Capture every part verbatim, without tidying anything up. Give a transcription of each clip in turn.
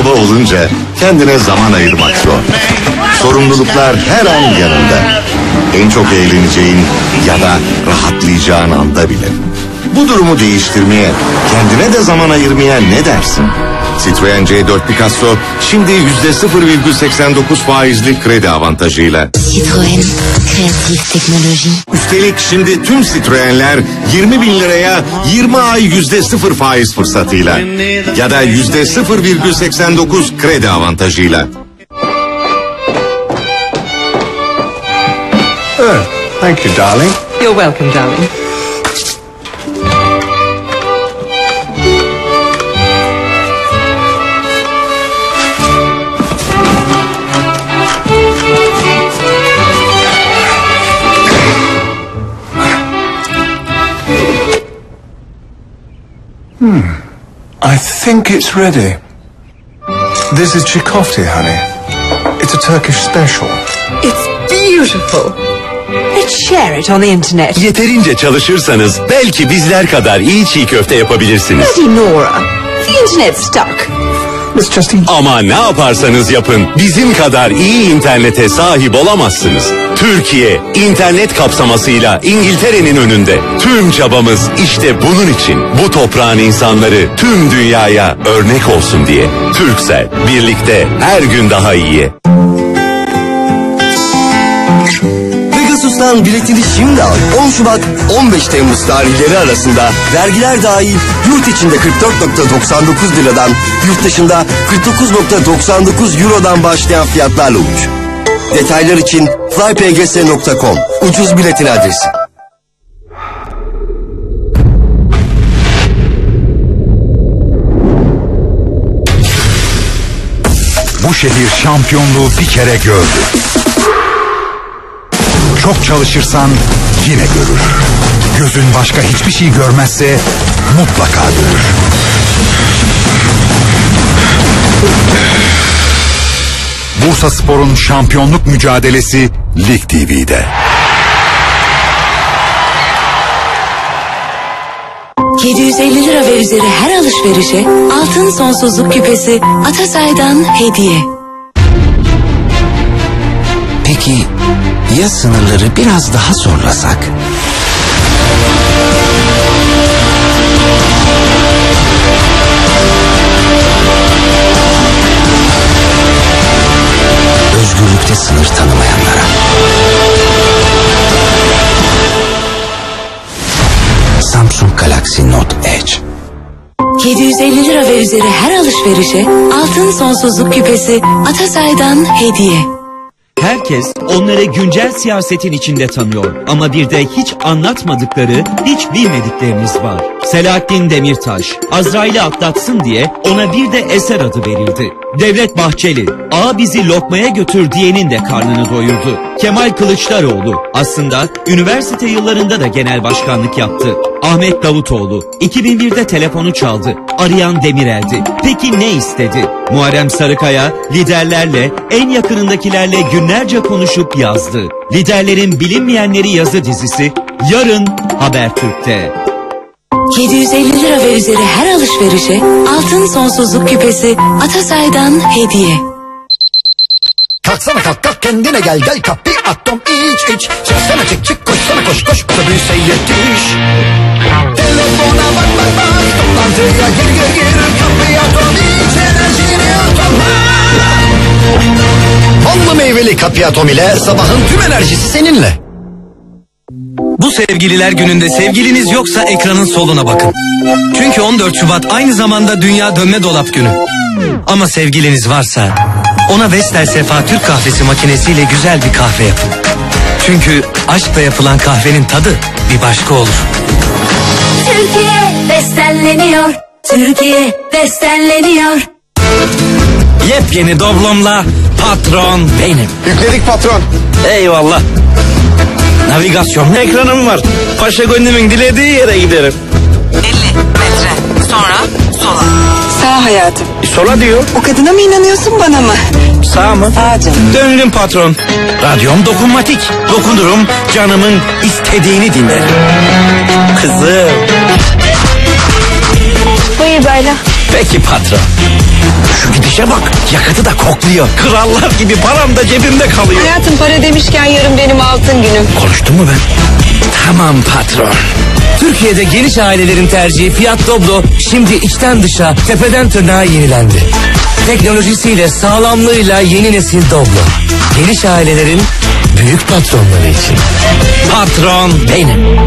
baba olunca kendine zaman ayırmak zor. Sorumluluklar her an yanında. En çok eğleneceğin ya da rahatlayacağın anda bile. Bu durumu değiştirmeye, kendine de zaman ayırmaya ne dersin? Citroen C dört Picasso şimdi yüzde sıfır virgül seksen dokuz faizli kredi avantajıyla. Citroen, kreatif teknoloji. Üstelik şimdi tüm Citroenler yirmi bin liraya yirmi ay yüzde sıfır faiz fırsatıyla. Ya da yüzde sıfır virgül seksen dokuz kredi avantajıyla. Oh, thank you, darling. You're welcome, darling. Hmm, I think it's ready. This is chicote, honey. It's a Turkish special. It's beautiful. Let's share it on the internet. Yeterince çalışırsanız belki bizler kadar iyi çiğ köfte yapabilirsiniz. Bloody Nora. The internet's stuck. Let's just eat. Ama ne yaparsanız yapın bizim kadar iyi internete sahip olamazsınız. Türkiye internet kapsamasıyla İngiltere'nin önünde. Tüm çabamız işte bunun için. Bu toprağın insanları tüm dünyaya örnek olsun diye. Turkcell, birlikte her gün daha iyiye. Pegasus'tan biletini şimdi al. on Şubat on beş Temmuz tarihleri arasında vergiler dahil yurt içinde kırk dört virgül doksan dokuz liradan, yurt dışında kırk dokuz virgül doksan dokuz Euro'dan başlayan fiyatlarla uç. Detaylar için fly p g s nokta com ucuz biletin adresi. Bu şehir şampiyonluğu bir kere gördü. Çok çalışırsan yine görür. Gözün başka hiçbir şey görmezse mutlaka görür. Bursaspor'un şampiyonluk mücadelesi Lig T V'de. yedi yüz elli lira ve üzeri her alışverişe altın sonsuzluk küpesi Atasay'dan hediye. Peki ya sınırları biraz daha zorlasak? Özgürlükte sınır tanımayanlara. Samsung Galaxy Note Edge. yedi yüz elli lira ve üzeri her alışverişe altın sonsuzluk küpesi Atasay'dan hediye. Herkes onları güncel siyasetin içinde tanıyor ama bir de hiç anlatmadıkları, hiç bilmedikleriniz var. Selahattin Demirtaş, Azrail'i atlatsın diye ona bir de Eser adı verildi. Devlet Bahçeli, "Ağa bizi lokmaya götür" diyenin de karnını doyurdu. Kemal Kılıçdaroğlu aslında üniversite yıllarında da genel başkanlık yaptı. Ahmet Davutoğlu iki bin birde telefonu çaldı. Arayan Demirel'di. Peki ne istedi? Muharrem Sarıkaya liderlerle, en yakınındakilerle günlerce konuşup yazdı. Liderlerin Bilinmeyenleri yazı dizisi yarın Habertürk'te. yedi yüz elli lira ve üzeri her alışverişe altın sonsuzluk küpesi Atasay'dan hediye. Kalksana kalk kalk kendine gel gel kapıyı atom iç iç. Çıksana çık çık koşsana koş koş otobüse yetiş. Telefona bak bak bak toplantıya gir gir gir. Kapıyı atom iç enerjini atomla. Onlu meyveli kapıyı atom ile sabahın tüm enerjisi seninle. Bu sevgililer gününde sevgiliniz yoksa ekranın soluna bakın. Çünkü on dört Şubat aynı zamanda Dünya Dönme Dolap Günü. Ama sevgiliniz varsa ona Vestel Sefa Türk kahvesi makinesiyle güzel bir kahve yapın. Çünkü aşkla yapılan kahvenin tadı bir başka olur. Türkiye bestenleniyor. Türkiye bestenleniyor. Yepyeni doblomla patron benim. Yükledik patron. Eyvallah. Navigasyon ekranım var. Paşa gönlümün dilediği yere giderim. elli metre sonra sola. Sağ hayatım. Sola diyor. O kadına mı inanıyorsun bana mı? Sağ mı? Sağ canım. Döndüm patron. Radyom dokunmatik. Dokunurum canımın istediğini dinlerim. Kızım. Buyur böyle. Peki patron. Şu gidişe bak, yakıtı da kokluyor. Krallar gibi param da cebimde kalıyor. Hayatım, para demişken yarın benim altın günüm. Konuştun mu ben? Tamam patron. Türkiye'de geniş ailelerin tercihi Fiat Doblo şimdi içten dışa, tepeden tırnağa yenilendi. Teknolojisiyle, sağlamlığıyla yeni nesil Doblo. Geniş ailelerin büyük patronları için. Patron benim.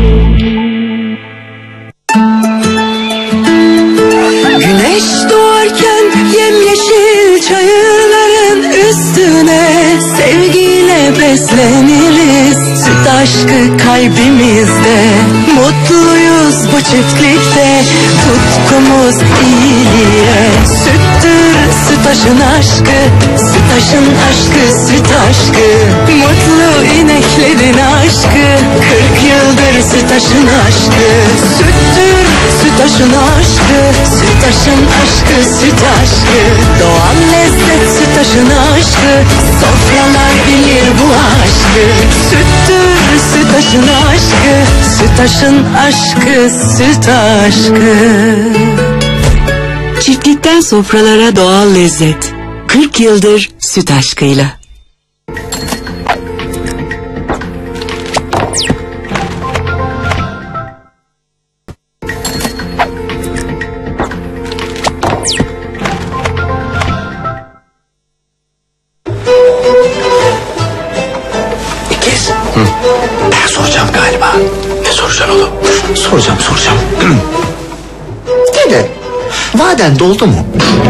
Güneş doğarken yemyeşil çayırların üstüne sevgiyle besleniriz. Süt aşkı kalbimizde, mutluyuz bu çiftlikte, tutkumuz iyiliğe. Süttür sütaşın aşkı, sütaşın aşkı, süt aşkı. Mutlu ineklerin aşkı, kırk yıldır sütaşın aşkı. Süttür sütaşın aşkı, sütaşın aşkı, süt aşkı. Doğal lezzet sütaşın aşkı, sofralar bilir bu aşkı. Süttür sütaşın aşkı, sütaşın aşkı, süt aşkı. Çiftlikten sofralara doğal lezzet. kırk yıldır süt aşkıyla. İkiz. Hı. Ben soracağım galiba. Ne soracaksın oğlum? Soracağım soracağım. Dede, vaden doldu mu?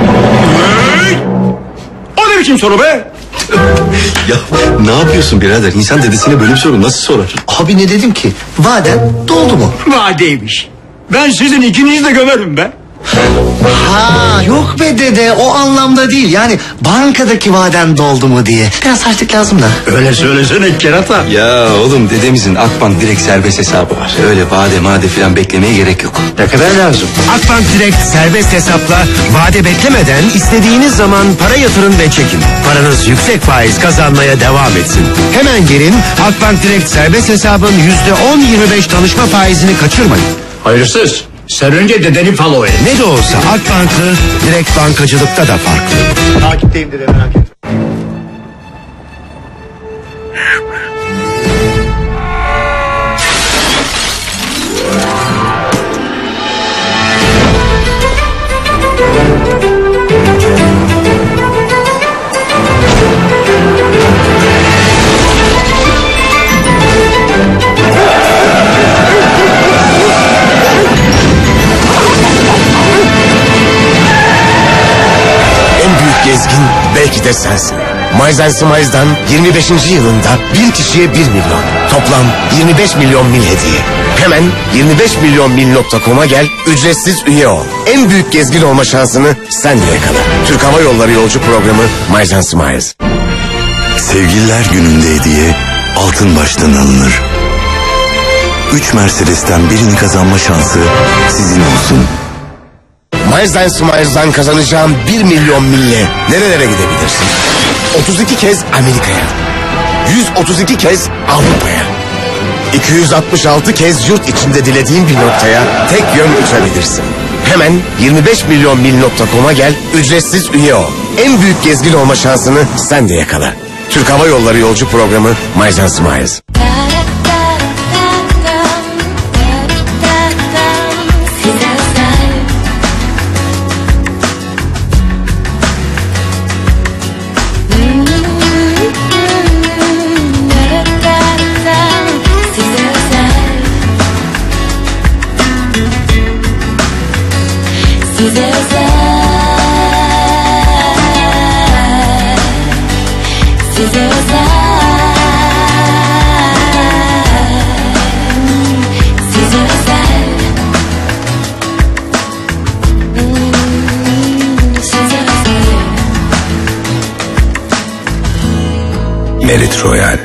O ne biçim soru be? Ya ne yapıyorsun birader? İnsan dedesine böyle bir soru nasıl sorar? Abi ne dedim ki? Vaden doldu mu? Vadeymiş. Ben sizin ikinizi de gömerim be. Ha yok be dede, o anlamda değil. Yani bankadaki vaden doldu mu diye. Biraz harçlık lazım da. Öyle söylesene kerata. Ya oğlum, dedemizin Akbank direkt serbest hesabı var. Öyle vade made falan beklemeye gerek yok. Ne kadar lazım? Akbank direkt serbest hesapla vade beklemeden istediğiniz zaman para yatırın ve çekin. Paranız yüksek faiz kazanmaya devam etsin. Hemen gelin, Akbank direkt serbest hesabın yüzde on yirmi beş danışma faizini kaçırmayın. Hayırsız. Sen önce dedeni follow et. Ne de olsa Akbank'ı direkt bankacılıkta da farklı. Takipteyim dede, merak etme. Gezgin belki de sensin. Miles and Smiles'dan yirmi beşinci yılında bir kişiye bir milyon. Toplam yirmi beş milyon mil hediye. Hemen yirmi beş milyon mil nokta com'a gel, ücretsiz üye ol. En büyük gezgin olma şansını sen de yakala. Türk Hava Yolları yolcu programı Miles and Smiles. Sevgililer gününde hediye altın baştan alınır. Üç Mercedes'ten birini kazanma şansı sizin olsun. Miles and Smiles'dan kazanacağın bir milyon mille nerelere gidebilirsin? otuz iki kez Amerika'ya, yüz otuz iki kez Avrupa'ya, iki yüz altmış altı kez yurt içinde dilediğin bir noktaya tek yön uçabilirsin. Hemen yirmi beş milyon mil nokta com'a gel, ücretsiz üye ol. En büyük gezgin olma şansını sen de yakala. Türk Hava Yolları yolcu programı Miles and Smiles. Merit Royal.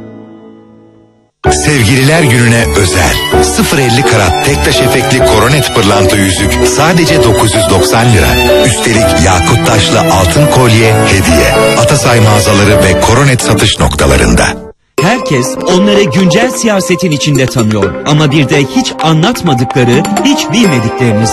Sevgililer gününe özel sıfır elli karat tek taş efektli koronet pırlanta yüzük sadece dokuz yüz doksan lira. Üstelik yakut taşlı altın kolye hediye. Atasay mağazaları ve koronet satış noktalarında. Herkes onları güncel siyasetin içinde tanıyor. Ama bir de hiç anlatmadıkları, hiç bilmedikleriniz var.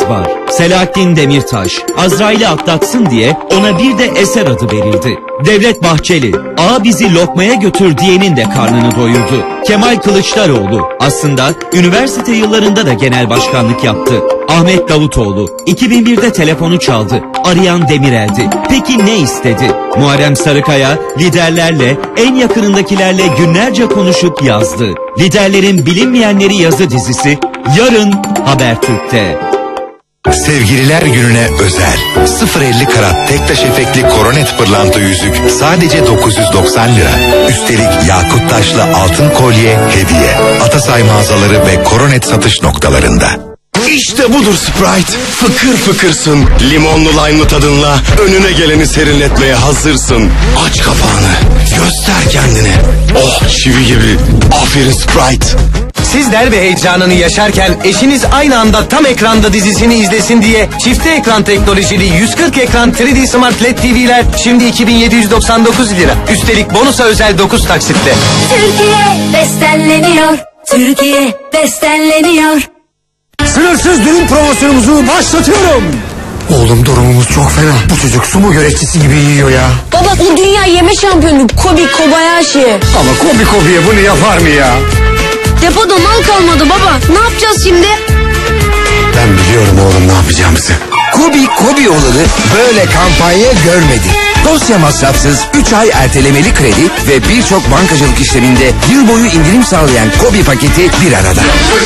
Selahattin Demirtaş, Azrail'i atlatsın diye ona bir de Eser adı verildi. Devlet Bahçeli, "Ağa bizi lokmaya götür" diyenin de karnını doyurdu. Kemal Kılıçdaroğlu aslında üniversite yıllarında da genel başkanlık yaptı. Ahmet Davutoğlu iki bin birde telefonu çaldı. Arayan Demirel'di. Peki ne istedi? Muharrem Sarıkaya liderlerle, en yakınındakilerle günlerce konuşup yazdı. Liderlerin Bilinmeyenleri yazı dizisi yarın Habertürk'te. Sevgililer gününe özel sıfır elli karat tek taş efektli koronet pırlanta yüzük sadece dokuz yüz doksan lira. Üstelik yakut taşlı altın kolye hediye. Atasay mağazaları ve koronet satış noktalarında. İşte budur Sprite. Fıkır fıkırsın. Limonlu lime'lı tadınla önüne geleni serinletmeye hazırsın. Aç kapağını. Göster kendini. Oh, çivi gibi. Aferin Sprite. Siz derbi heyecanını yaşarken eşiniz aynı anda tam ekranda dizisini izlesin diye çifte ekran teknolojili yüz kırk ekran üç D Smart L E D T V'ler şimdi iki bin yedi yüz doksan dokuz lira. Üstelik bonusa özel dokuz taksitle. Türkiye bestenleniyor. Türkiye bestenleniyor. Sınırsız dürüm promosyonumuzu başlatıyorum. Oğlum durumumuz çok fena. Bu çocuk sumo güreşçisi gibi yiyor ya. Baba bu dünya yeme şampiyonu Kobe Kobayashi. Ama Kobe Kobe'ye bunu yapar mı ya? Depoda mal kalmadı baba. Ne yapacağız şimdi? Ben biliyorum oğlum ne yapacağımızı. Kobi Kobi olanı böyle kampanya görmedi. Dosya masrafsız üç ay ertelemeli kredi ve birçok bankacılık işleminde yıl boyu indirim sağlayan Kobi paketi bir arada.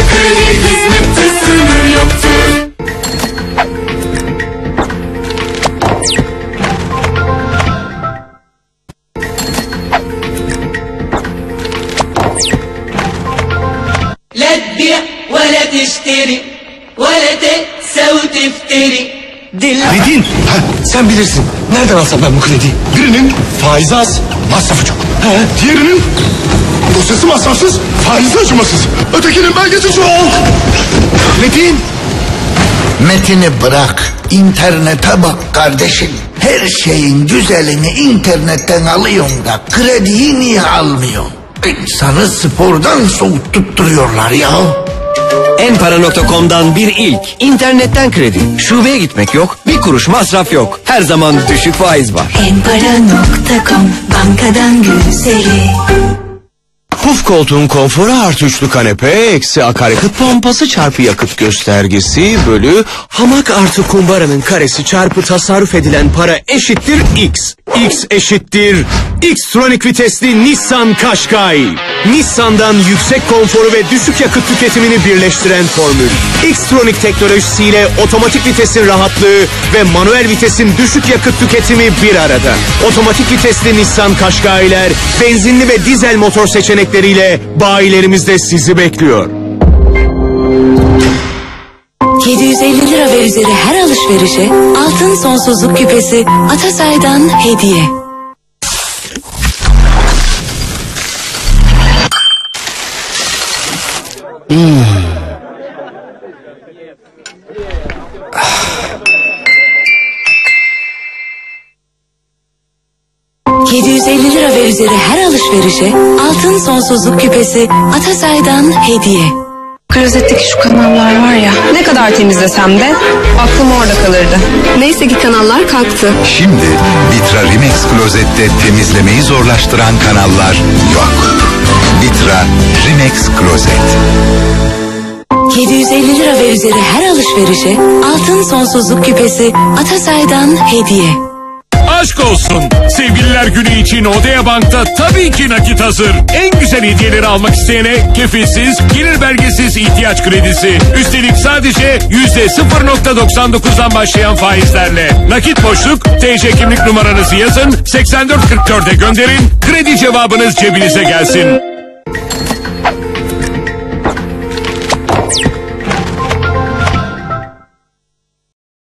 لا تبيع ولا تشتري ولا تقسى وتفتري Kredin. Ha, sen bilirsin. Nereden alsam ben bu krediyi? Birinin faizi az, masrafı çok. He, diğerinin dosyası masrafsız, faizi acımasız. Ötekinin belgesi çok. Metin. Metini bırak, internete bak kardeşim. Her şeyin güzelini internetten alıyorsun da krediyi niye almıyorsun? İnsanı spordan soğutup duruyorlar ya. Enpara nokta com'dan bir ilk. İnternetten kredi. Şubeye gitmek yok, bir kuruş masraf yok. Her zaman düşük faiz var. Enpara nokta com bankadan güzeli. Puf koltuğun konforu artı üçlü kanepe eksi akaryakıt pompası çarpı yakıt göstergesi bölü hamak artı kumbaranın karesi çarpı tasarruf edilen para eşittir X. X eşittir X-Tronic vitesli Nissan Qashqai. Nissan'dan yüksek konforu ve düşük yakıt tüketimini birleştiren formül. X-Tronic teknolojisiyle otomatik vitesin rahatlığı ve manuel vitesin düşük yakıt tüketimi bir arada. Otomatik vitesli Nissan Qashqai'ler benzinli ve dizel motor seçenekleriyle bayilerimizde sizi bekliyor. yedi yüz elli lira ve üzeri her alışverişe altın sonsuzluk küpesi Atasay'dan hediye. Hmm. yedi yüz elli lira ve üzeri her alışverişe altın sonsuzluk küpesi Atasay'dan hediye. Klozetteki şu kanallar var ya, ne kadar temizlesem de aklım orada kalırdı. Neyse ki kanallar kalktı. Şimdi Vitra Rimex klozette temizlemeyi zorlaştıran kanallar yok. Vitra Rimex klozet. yedi yüz elli lira ve üzeri her alışverişe altın sonsuzluk küpesi Atasay'dan hediye. Aşk olsun. Sevgililer günü için Odea Bank'ta tabii ki nakit hazır. En güzel hediyeleri almak isteyene kefilsiz, gelir belgesiz ihtiyaç kredisi. Üstelik sadece yüzde sıfır nokta doksan dokuzdan başlayan faizlerle. Nakit boşluk, T C kimlik numaranızı yazın, seksen dört kırk dörde gönderin, kredi cevabınız cebinize gelsin.